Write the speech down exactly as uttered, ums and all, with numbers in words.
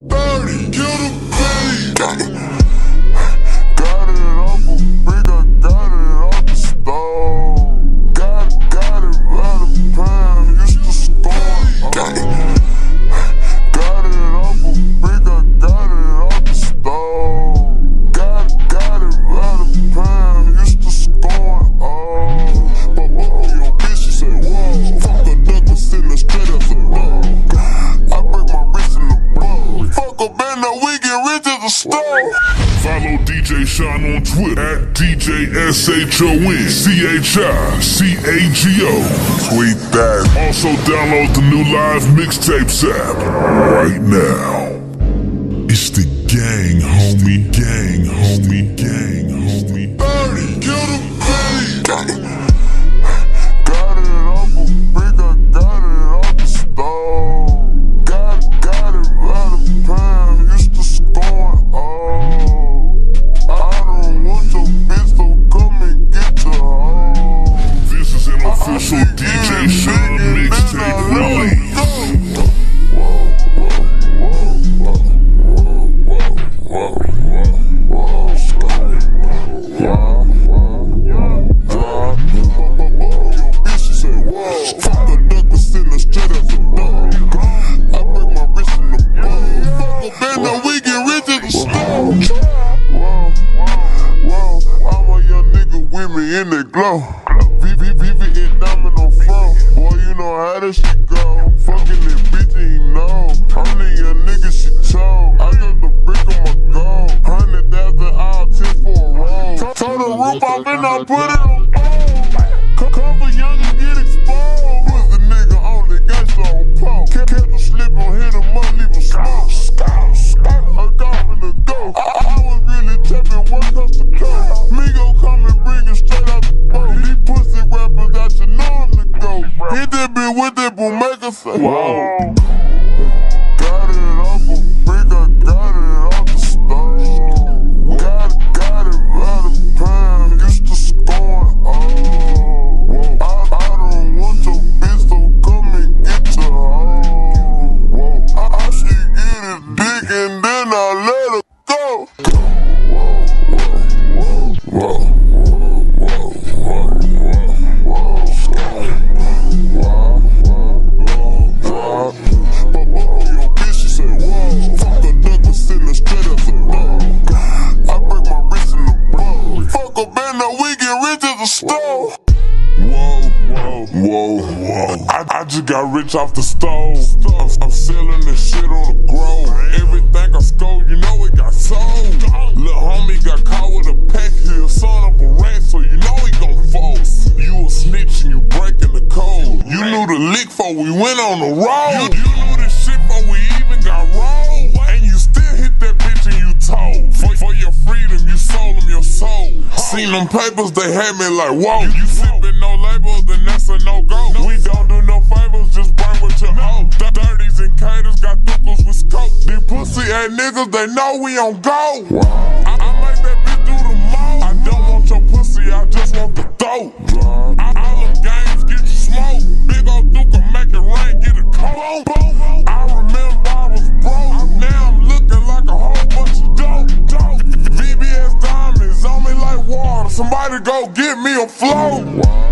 thirty, kill the beat. Got it. Got it off a brick, I got it off the stove. Got it, got it by the pound, used to score. Got it. Got it off a brick, I got it off the stove. Got it, got it by the pound, used to score. Oh, but oh, your bitch, she say, whoa. Fuck a duck, sitting her straight as a dog. I break my wrist in the blow. Fuck a band, now we get rich as a stove. Follow D J Sean on Twitter at D J S H O N C H I C A G O. Tweet that. Also download the new live mixtapes app right now. It's the gang, homie. Gang, homie. Gang, homie. thirty, kill the beat. Got it. Got it off a brick, I got it off the stove. Got it, got it by the pound, used to score. Oh, I don't want your bitch, so come and get your hoe. This is an official D J Sean mixtape release. In the glow, V V V V it diamond on front. Boy, you know how this shit go. Fucking that bitch, he know. I'm the young nigga she told. I got the brick on my gold. Hundred thousand all ten for a roll. Told the roof off and I put it on gold. Cover young and get exposed. Was the nigga only gangsta on pole. Catch him slipping, hit him up, leave him smoke. Scout, scout, I got him to go. I, I was really tapping one coast to coast. Me gon' come and bring it straight out the boat. These pussy rappers, I should know him to go. Hit that bitch with that boom, make her say, whoa. Got it off a brick, I got it off the stove. Got it, got it by the pound, used to score. Oh, I, I don't want your bitch, so come and get your hoe. I, I should get it dick and then I let her go. Whoa. Whoa, whoa, whoa, whoa. I, I just got rich off the stove. I'm, I'm selling this shit on the grove. Everything I stole, you know it got sold. Lil homie got caught with a pack here, son of a rat, so you know he gon' fold. You a snitch and you breaking the code. You knew the lick before we went on the road. You, you knew this shit before we even got rolled. And you still hit that bitch and you told. For, for your freedom, you sold them your soul. Seen them papers, they had me like, whoa. You, you sippin' no labels, then that's a no-go. We don't do no favors, just burn what you owe. thirties and caters got thuckles with scope. These pussy ass niggas, they know we on go. I, I make that bitch do the most. I don't want your pussy, I just want the throat. I, all them games get you smoked. Big ol' Duke make it rain, get a coat. I remember I was broke. Now I'm looking like a whole bunch of dope. dope. V B S diamonds on me like water. Somebody go get me a float.